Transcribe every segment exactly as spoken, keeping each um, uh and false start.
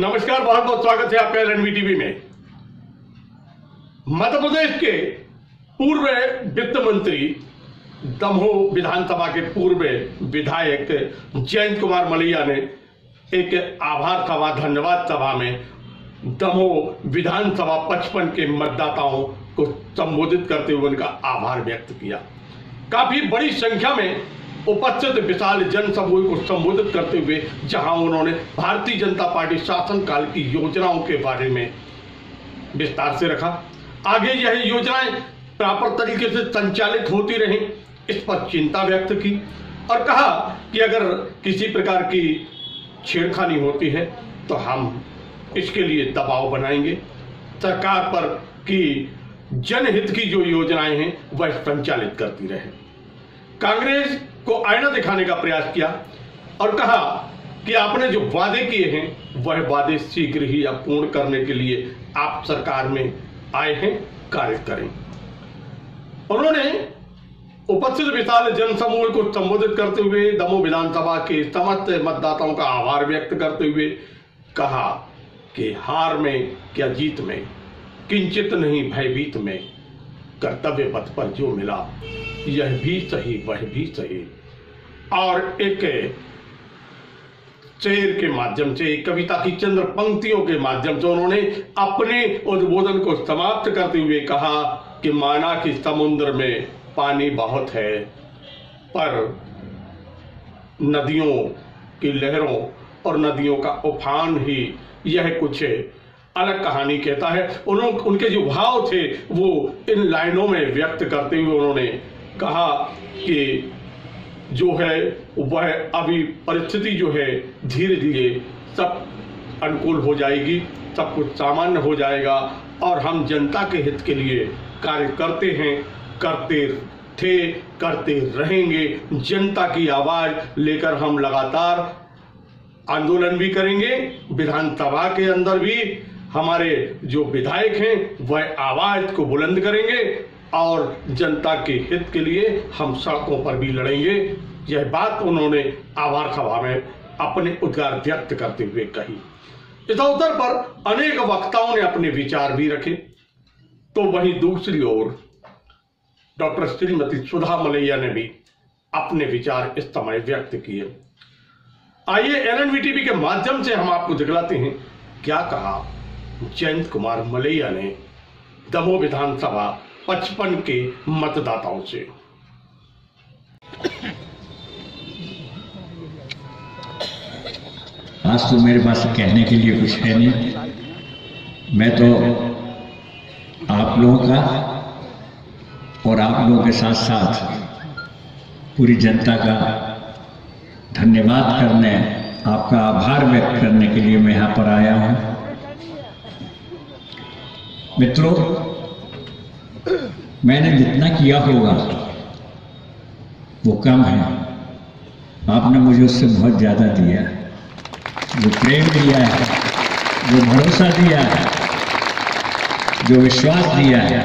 नमस्कार, बहुत बहुत स्वागत है आपका एलएनवी टीवी में। मध्य प्रदेश के पूर्व वित्त मंत्री, दमोह विधानसभा के पूर्व विधायक जयंत कुमार मलैया ने एक आभार सभा, धन्यवाद सभा में दमोह विधानसभा पचपन के मतदाताओं को संबोधित करते हुए उनका आभार व्यक्त किया। काफी बड़ी संख्या में उपस्थित विशाल जनसमूह को संबोधित करते हुए जहां उन्होंने भारतीय जनता पार्टी शासनकाल की योजनाओं के बारे में विस्तार से रखा, आगे यह योजनाएं प्रॉपर तरीके से संचालित होती रहें, इस पर चिंता व्यक्त की और कहा कि अगर किसी प्रकार की छेड़खानी होती है तो हम इसके लिए दबाव बनाएंगे सरकार पर कि जनहित की जो योजनाएं हैं वह संचालित करती रहे। कांग्रेस को आईना दिखाने का प्रयास किया और कहा कि आपने जो वादे किए हैं वह वादे शीघ्र ही अब पूर्ण करने के लिए आप सरकार में आए हैं, कार्य करें। उन्होंने उपस्थित विशाल जनसमूह को संबोधित करते हुए दमोह विधानसभा के समस्त मतदाताओं का आभार व्यक्त करते हुए कहा कि हार में क्या जीत में किंचित नहीं भयभीत में, कर्तव्य पथ पर जो मिला यह भी सही वह भी सही। और एक शेर के माध्यम से, कविता की चंद्र पंक्तियों के माध्यम से उन्होंने अपने उद्बोधन को समाप्त करते हुए कहा कि माना कि समुद्र में पानी बहुत है पर नदियों की लहरों और नदियों का उफान ही यह कुछ अलग कहानी कहता है। उन्होंने उनके जो भाव थे वो इन लाइनों में व्यक्त करते हुए उन्होंने कहा कि जो है वह अभी परिस्थिति जो है धीरे धीरे सब अनुकूल हो जाएगी, सब कुछ सामान्य हो जाएगा और हम जनता के हित के लिए कार्य करते हैं, करते थे, करते रहेंगे। जनता की आवाज लेकर हम लगातार आंदोलन भी करेंगे, विधानसभा के अंदर भी हमारे जो विधायक हैं वह आवाज को बुलंद करेंगे और जनता के हित के लिए हम सड़कों पर भी लड़ेंगे। यह बात उन्होंने आभार सभा में अपने उद्गार व्यक्त करते हुए कही। इस अवसर पर अनेक वक्ताओं ने अपने विचार भी रखे, तो वहीं दूसरी ओर डॉक्टर श्रीमती सुधा मलैया ने भी अपने विचार इस समय व्यक्त किए। आइए एलएनवी टीवी के माध्यम से हम आपको दिखलाते हैं क्या कहा जयंत कुमार मलैया ने दमोह विधानसभा पचपन के मतदाताओं से। आज तो मेरे पास कहने के लिए कुछ है नहीं, मैं तो आप लोगों का और आप लोगों के साथ साथ पूरी जनता का धन्यवाद करने, आपका आभार व्यक्त करने के लिए मैं यहाँ पर आया हूँ। मित्रों, मैंने जितना किया होगा वो कम है, आपने मुझे उससे बहुत ज़्यादा दिया है। जो प्रेम दिया है, जो भरोसा दिया है, जो विश्वास दिया है,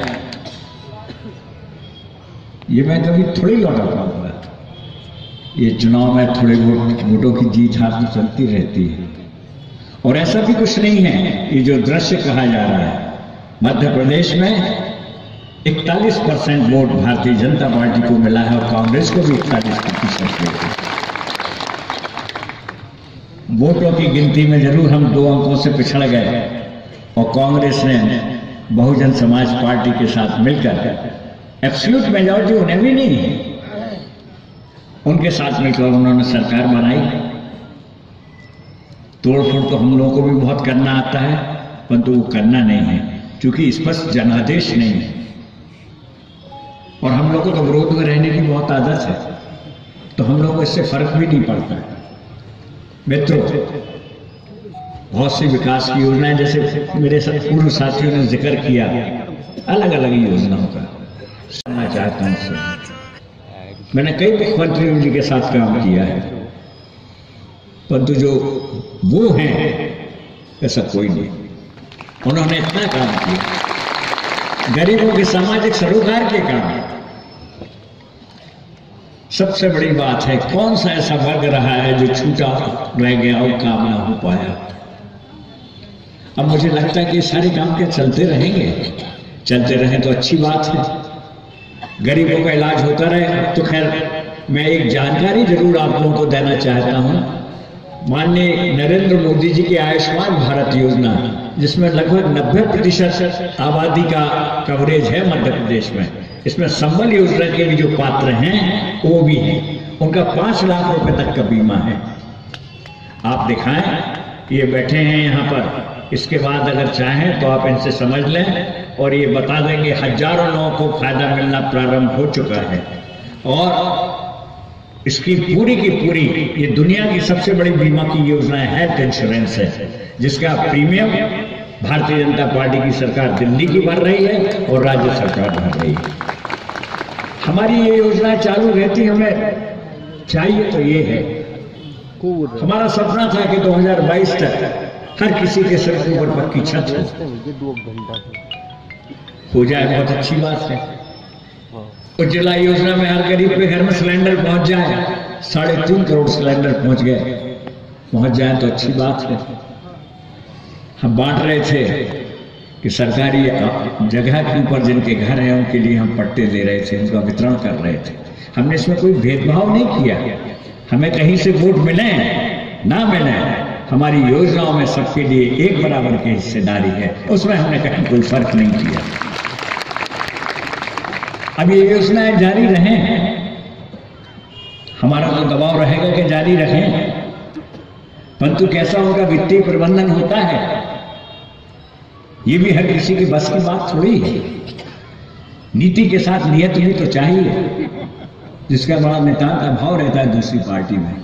ये मैं कभी थोड़ी लौटा पाऊंगा। ये चुनाव में थोड़े वोट वोटों की जीत हाथ में चलती रहती है और ऐसा भी कुछ नहीं है। ये जो दृश्य कहा जा रहा है, मध्य प्रदेश में इकतालीस percent vote Bharatiya Janata party को मिला है और कांग्रेस को भी इकतालीस प्रतिशत वोट। वोटों की गिनती में जरूर हम दो अंकों से पिछड़ गए और कांग्रेस ने बहुजन समाज पार्टी के साथ मिलकर एब्सोल्यूट मेजॉरिटी उन्हें भी नहीं है, उनके साथ मिलकर उन्होंने सरकार बनाई। तोड़फोड़ तो हम लोगों को भी बहुत करना आता है, परंतु वो करना नहीं है क्योंकि स्पष्ट जनादेश नहीं है और हम लोगों को तो विरोध में रहने की बहुत आदत है, तो हम लोगों को इससे फर्क भी नहीं पड़ता। मित्रों, बहुत सी विकास की योजनाएं, जैसे मेरे साथ पूर्व साथियों ने जिक्र किया, अलग अलग योजनाओं का सुनना चाहता हूं सर। मैंने कई मुख्यमंत्रियों जी के साथ काम किया है, परंतु जो वो हैं ऐसा कोई नहीं। उन्होंने इतना काम किया, गरीबों के सामाजिक सरोकार के काम। सबसे बड़ी बात है, कौन सा ऐसा वर्ग रहा है जो छूटा रह गया और काम ना हो पाया। अब मुझे लगता है कि सारे काम क्या चलते रहेंगे? चलते रहें तो अच्छी बात है, गरीबों का इलाज होता रहे। अब तो खैर मैं एक जानकारी जरूर आप लोगों को देना चाहता हूं। माननीय नरेंद्र मोदी जी की आयुष्मान भारत योजना, जिसमें लगभग नब्बे प्रतिशत आबादी का कवरेज है मध्य प्रदेश में, इसमें संबल योजना के भी जो पात्र हैं वो भी हैं, उनका पांच लाख रुपए तक का बीमा है। आप दिखाएं, ये बैठे हैं यहाँ पर, इसके बाद अगर चाहें तो आप इनसे समझ लें और ये बता देंगे हजारों लोगों को फायदा मिलना प्रारंभ हो चुका है। और इसकी पूरी की पूरी ये दुनिया की सबसे बड़ी बीमा की योजना हेल्थ इंश्योरेंस है, जिसका प्रीमियम भारतीय जनता पार्टी की सरकार दिल्ली की भर रही है और राज्य सरकार भर रही है। हमारी ये योजना चालू रहती हमें चाहिए तो ये है, हमारा सपना था कि दो हज़ार बाईस तक हर किसी के सिर के ऊपर पक्की छत हो हो जाए, बहुत अच्छी बात है। उज्ज्वला योजना में हर गरीब के घर में सिलेंडर पहुंच जाए, साढ़े तीन करोड़ सिलेंडर पहुंच गए, पहुंच जाए तो अच्छी बात है। हम बांट रहे थे कि सरकारी जगह के ऊपर जिनके घर हैं उनके लिए हम पट्टे दे रहे थे, उनका वितरण कर रहे थे। हमने इसमें कोई भेदभाव नहीं किया, हमें कहीं से वोट मिले ना मिले, हमारी योजनाओं में सबके लिए एक बराबर की हिस्सेदारी है, उसमें हमने कहीं कोई फर्क नहीं किया। अब ये योजनाएं जारी रहें, हमारा तो दबाव रहेगा कि जारी रखें, परंतु कैसा उनका वित्तीय प्रबंधन होता है ये भी हर किसी के बस की बात थोड़ी है। नीति के साथ नियत भी तो चाहिए, जिसका बड़ा नितांत अभाव रहता है दूसरी पार्टी में।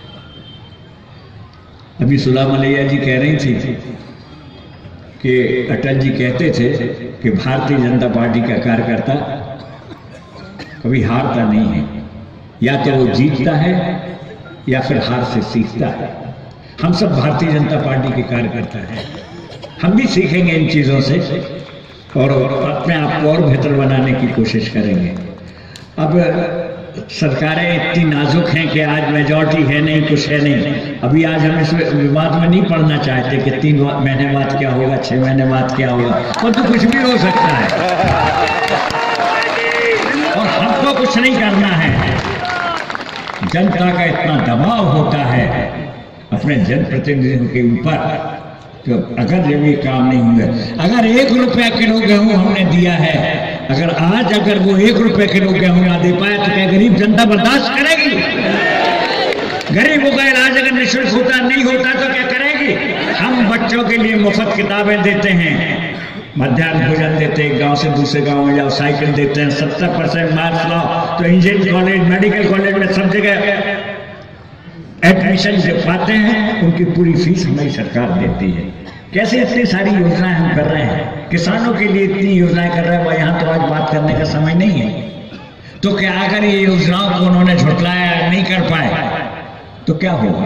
अभी सुला मलैया जी कह रही थी कि अटल जी कहते थे कि भारतीय जनता पार्टी का कार्यकर्ता कभी हारता नहीं है, या तो वो जीतता है या फिर हार से सीखता है। हम सब भारतीय जनता पार्टी के कार्यकर्ता हैं, हम भी सीखेंगे इन चीजों से और अपने आप को और बेहतर बनाने की कोशिश करेंगे। अब सरकारें इतनी नाजुक हैं कि आज मेजॉरिटी है नहीं, कुछ है नहीं। अभी आज हम इस विवाद में नहीं पड़ना चाहते कि तीन महीने बाद क्या होगा, छह महीने बाद क्या होगा, और तो कुछ भी हो सकता है और हमको कुछ नहीं करना है। जनता का इतना दबाव होता है अपने जनप्रतिनिधियों के ऊपर, तो अगर जब ये काम नहीं होंगे, अगर एक रुपया किलो गेहूं हमने दिया है, अगर आज अगर वो एक रुपये किलो गेहूं ना दे पाए तो क्या गरीब जनता बर्दाश्त करेगी? गरीबों का इलाज अगर निःशुल्क होता नहीं होता तो क्या करेगी? हम बच्चों के लिए मुफ्त किताबें देते हैं, मध्याह्न भोजन देते हैं, गांव से दूसरे गांव में जाओ साइकिल देते हैं, सत्तर परसेंट मार्क्स लाओ तो इंजीनियरिंग कॉलेज, मेडिकल कॉलेज में सब जगह एडमिशन जो पाते हैं उनकी पूरी फीस हमारी सरकार देती है। कैसे इतनी सारी योजनाएं हम कर रहे हैं, किसानों के लिए इतनी योजनाएं कर रहे हैं, यहाँ तो आज बात करने का समय नहीं है। तो क्या अगर ये योजनाओं को उन्होंने झुटलाया, नहीं कर पाए तो क्या होगा?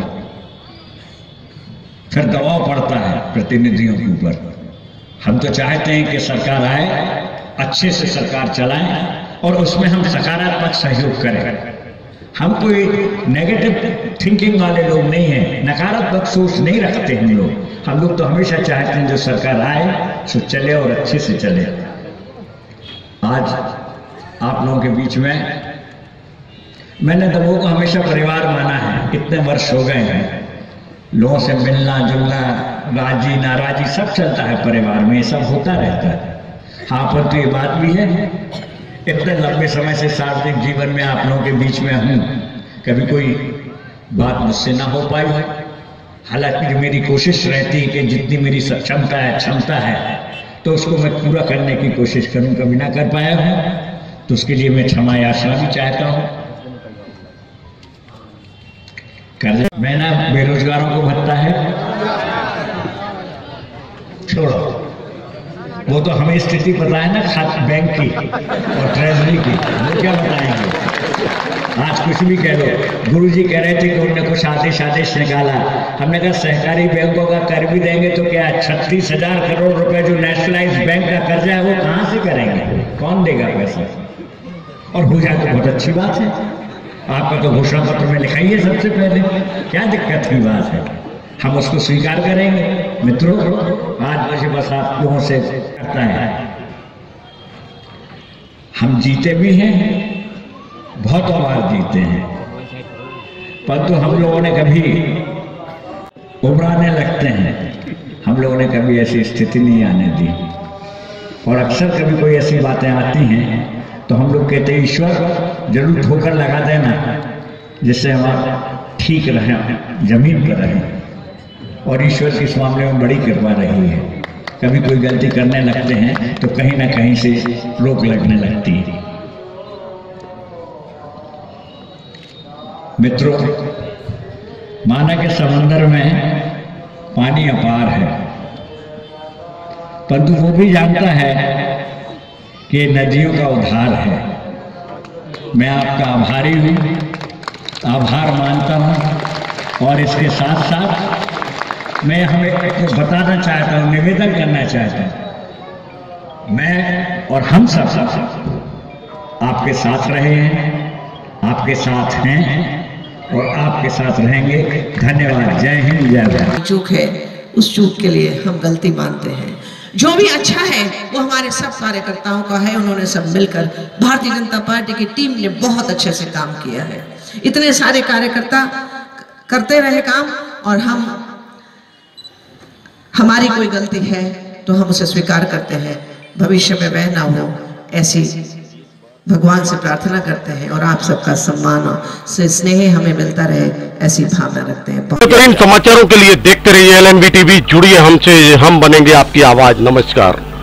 फिर दबाव पड़ता है प्रतिनिधियों के ऊपर। हम तो चाहते हैं कि सरकार आए, अच्छे से सरकार चलाएं और उसमें हम सकारात्मक सहयोग करें। हम कोई नेगेटिव थिंकिंग वाले लोग नहीं हैं, नकारात्मक सोच नहीं रखते हम लोग। हम लोग तो हमेशा चाहते हैं जो सरकार आए सो चले और अच्छे से चले। आज आप लोगों के बीच में मैंने दमोह को हमेशा परिवार माना है, इतने वर्ष हो गए हैं। लोगों से मिलना जुलना, राजी नाराजी सब चलता है परिवार में, ये सब होता रहता है। हाँ, पर तो ये बात भी है, इतने लंबे समय से सार्वजनिक जीवन में आप लोगों के बीच में हूं, कभी कोई बात मुझसे ना हो पाई है। हालांकि मेरी कोशिश रहती है कि जितनी मेरी सक्षमता है, क्षमता है, तो उसको मैं पूरा करने की कोशिश करूं। कभी ना कर पाया हूं तो उसके लिए मैं क्षमा याचना भी चाहता हूं। कर मैं ना बेरोजगारों को भत्ता है, छोड़ो, वो तो हमें स्थिति पता है ना खाते बैंक की और ट्रेजरी की, वो क्या बताएंगे? आज कुछ भी कह लो। गुरुजी कह रहे थे कि उन्होंने कुछ आदेश आदेश निकाला, हमने कहा सहकारी बैंकों का कर भी देंगे तो क्या छत्तीस हजार करोड़ रुपए जो नेशनलाइज बैंक का कर्जा है वो कहां से करेंगे, कौन देगा पैसा? और हो जाए तो बहुत अच्छी बात है। आपका तो घोषणा पत्र में लिखाइए सबसे पहले, क्या दिक्कत की बात है? हम उसको स्वीकार करेंगे। मित्रों, आज मुझे बस आप लोगों से करता है, हम जीते भी हैं, बहुत बार जीते हैं, परंतु हम लोगों ने कभी उबराने लगते हैं, हम लोगों ने कभी ऐसी स्थिति नहीं आने दी। और अक्सर कभी कोई ऐसी बातें आती हैं तो हम लोग कहते हैं ईश्वर जरूर ठोकर लगा देना जिससे हम ठीक रहें, जमीन पर रहें। और ईश्वर की इस मामले में बड़ी कृपा रही है। कभी कोई गलती करने लगते हैं तो कहीं ना कहीं से रोक लगने लगती है। मित्रों, माना के समंदर में पानी अपार है, परंतु वो भी जानता है कि नदियों का उद्धार है। मैं आपका आभारी हूँ, आभार मानता हूँ। और इसके साथ साथ मैं हमें को बताना चाहता हूँ, निवेदन करना चाहता हूँ, मैं और हम सब सब आपके साथ रहे हैं, आपके साथ हैं और आपके साथ रहेंगे। धन्यवाद। जय हिंद, जय भारत। चूक है, उस चूक के लिए हम गलती मानते हैं। जो भी अच्छा है वो हमारे सब कार्यकर्ताओं का है। उन्होंने सब मिलकर, भारतीय जनता पार्टी की टीम ने बहुत अच्छे से काम किया है। इतने सारे कार्यकर्ता करते रहे काम, और हम हमारी कोई गलती है तो हम उसे स्वीकार करते हैं। भविष्य में वह ना हो, ऐसी भगवान से प्रार्थना करते हैं। और आप सबका सम्मान से स्नेह हमें मिलता रहे, ऐसी भावना रखते हैं। बेहतरीन समाचारों के लिए देखते रहिए एल एम वी टीवी। जुड़िए हमसे, हम बनेंगे आपकी आवाज। नमस्कार।